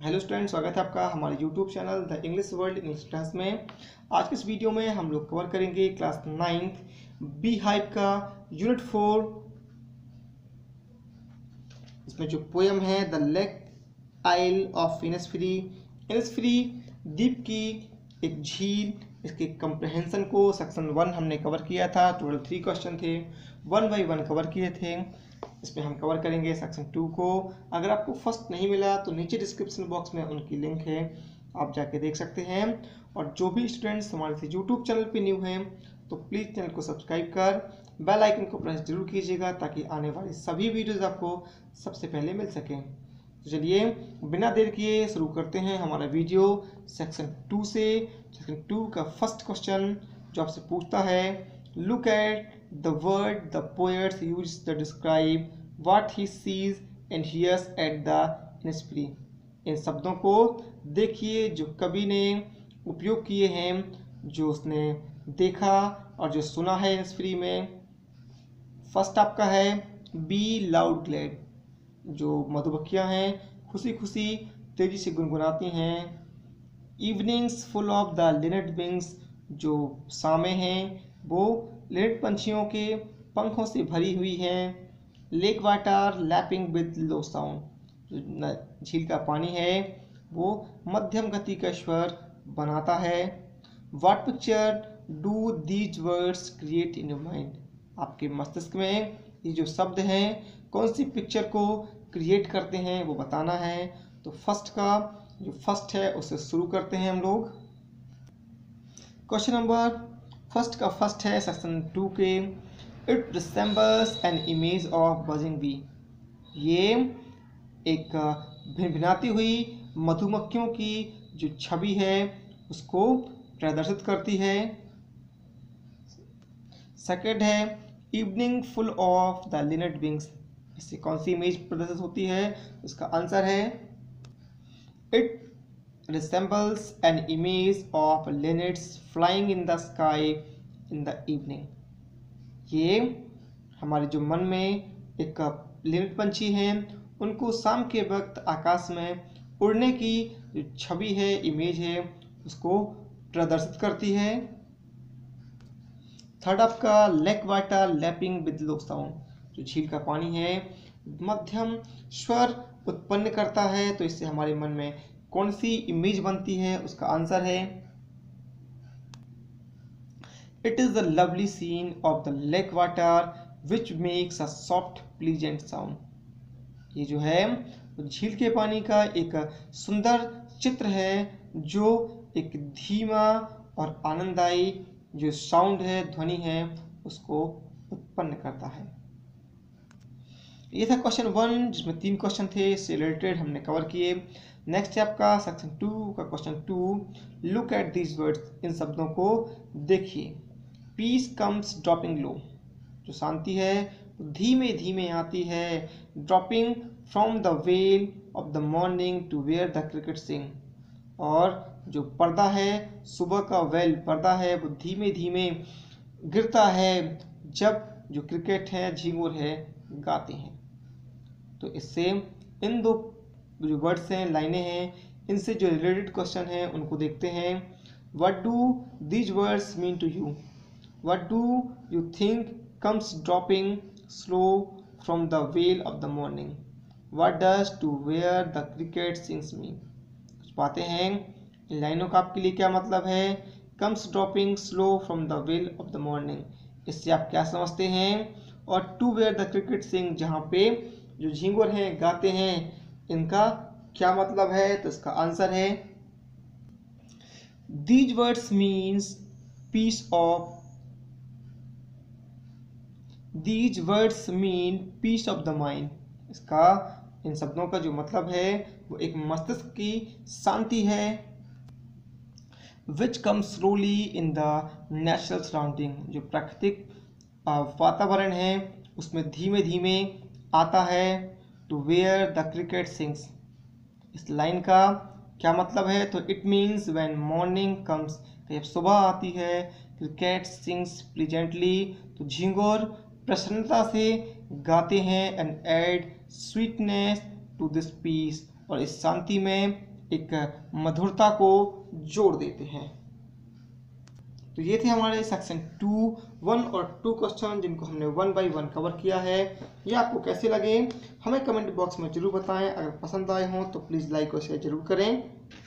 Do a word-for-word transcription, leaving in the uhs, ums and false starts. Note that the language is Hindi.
हेलो स्टूडेंट, स्वागत है आपका हमारे YouTube channel the English world English class में। आज के इस वीडियो में हम लोग कवर करेंगे क्लास नाइन्थ बी हाइव का यूनिट फोर। इसमें जो पोयम है the lake isle of Innisfree. Innisfree द्वीप की एक झील, इसके कंप्रहेंशन को सेक्शन वन हमने कवर किया था। टोटल थ्री क्वेश्चन थे, वन बाई वन कवर किए थे। इसमें हम कवर करेंगे सेक्शन टू को। अगर आपको फर्स्ट नहीं मिला तो नीचे डिस्क्रिप्शन बॉक्स में उनकी लिंक है, आप जाके देख सकते हैं। और जो भी स्टूडेंट्स हमारे से यूट्यूब चैनल पे न्यू हैं तो प्लीज़ चैनल को सब्सक्राइब कर बेल आइकन को प्रेस जरूर कीजिएगा ताकि आने वाले सभी वीडियोस आपको सबसे पहले मिल सकें। तो चलिए बिना देर किए शुरू करते हैं हमारा वीडियो सेक्शन टू से। सेक्शन टू का फर्स्ट क्वेश्चन जो आपसे पूछता है, look at the word the poet used to describe what he sees and hears at the Innisfree। इन शब्दों को देखिए जो कवि ने उपयोग किए हैं, जो उसने देखा और जो सुना है इनिस्फ्री में। फर्स्ट आपका है बी लाउड ग्लैड, जो मधुमक्खियाँ हैं खुशी खुशी तेजी से गुनगुनाती हैं। Evenings full of the linnet wings, जो शामें हैं वो लिनेट पंछियों के पंखों से भरी हुई हैं। Lake water lapping with low sound, जो झील का पानी है वो मध्यम गति का स्वर बनाता है। What picture do these words create in your mind, आपके मस्तिष्क में ये जो शब्द हैं कौन सी पिक्चर को क्रिएट करते हैं वो बताना है। तो फर्स्ट का जो फर्स्ट है उससे शुरू करते हैं हम लोग। क्वेश्चन नंबर फर्स्ट का फर्स्ट है सेक्शन टू के, it resembles an image of buzzing bee. ये एक भिनभिनाती हुई मधुमक्खियों की जो छवि है उसको प्रदर्शित करती है। सेकेंड है evening full of the linnet wings, इससे कौन सी इमेज प्रदर्शित होती है? इसका आंसर है it resembles an image of linnets flying in the sky in the evening। ये हमारे जो मन में एक लिनेट पंछी हैं उनको शाम के वक्त आकाश में उड़ने की जो छवि है, इमेज है, उसको प्रदर्शित करती है। थर्ड आपका lake water lapping with low sound, जो झील का पानी है मध्यम स्वर उत्पन्न करता है, तो इससे हमारे मन में कौन सी इमेज बनती है? उसका आंसर है it is the lovely scene of the lake water which makes a soft pleasant sound. ये जो है झील के पानी का एक सुंदर चित्र है जो एक धीमा और आनंददायी जो साउंड है, ध्वनि है, उसको उत्पन्न करता है। ये था क्वेश्चन वन जिसमें तीन क्वेश्चन थे, इससे रिलेटेड हमने कवर किए। नेक्स्ट है आपका सेक्शन टू का question two, look at these words, इन शब्दों को देखिए। पीस कम्स ड्रॉपिंग लो, जो शांति है धीमे धीमे आती है। Dropping from the veil of the morning to where the cricket sing, और जो पर्दा है सुबह का वेल पर्दा है वो धीमे धीमे गिरता है जब जो क्रिकेट है झींगुर है गाते हैं। तो इससे इन दो जो वर्ड्स हैं, लाइनें हैं, इनसे जो रिलेटेड क्वेश्चन हैं उनको देखते हैं। What do these words mean to you? What do you think comes dropping slow from the veil of the morning? What does to where the cricket sings mean? कुछ बातें हैं, इन लाइनों का आपके लिए क्या मतलब है? Comes dropping slow from the veil of the morning, इससे आप क्या समझते हैं? और to where the cricket sing, जहाँ पे जो झींगुर हैं गाते हैं, इनका क्या मतलब है? तो इसका आंसर है these words means peace of these words mean peace of the mind. इसका इन शब्दों का जो मतलब है वो एक मस्तिष्क की शांति है। Which come slowly in the natural surrounding, जो प्राकृतिक वातावरण है उसमें धीमे धीमे आता है। To where the cricket sings, इस लाइन का क्या मतलब है? तो it means when morning comes, जब सुबह आती है, क्रिकेट सिंग्स प्लीजेंटली, तो झींगुर प्रसन्नता से गाते हैं। And add sweetness to this peace, और इस शांति में एक मधुरता को जोड़ देते हैं। तो ये थे हमारे सेक्शन टू वन और टू क्वेश्चन जिनको हमने वन बाय वन कवर किया है। ये आपको कैसे लगे हमें कमेंट बॉक्स में जरूर बताएं। अगर पसंद आए हों तो प्लीज़ लाइक और शेयर जरूर करें।